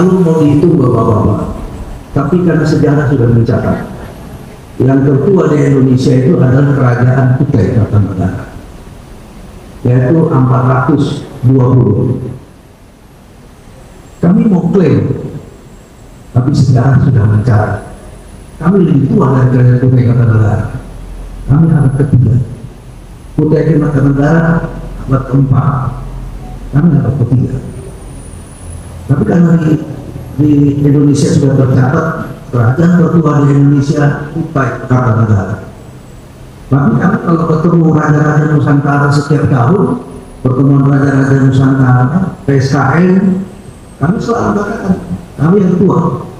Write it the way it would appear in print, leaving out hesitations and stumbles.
Kalau mau dihitung bapak-bapak, tapi karena sejarah sudah mencatat, yang tertua di Indonesia itu adalah Kerajaan Kutai Kartanegara, yaitu 420. Kami mau klaim, tapi sejarah sudah mencatat kami lebih tua dari Kerajaan Kutai Kartanegara. Kami abad ketiga, Kutai Kartanegara abad keempat, kami abad ketiga. Tapi karena di Indonesia sudah tercatat kerajaan tertua di Indonesia Kutai Kartanegara. Tapi kami kalau ketemu raja-raja Nusantara setiap tahun, pertemuan raja-raja Nusantara, PSKN, kami selalu katakan kami yang tua.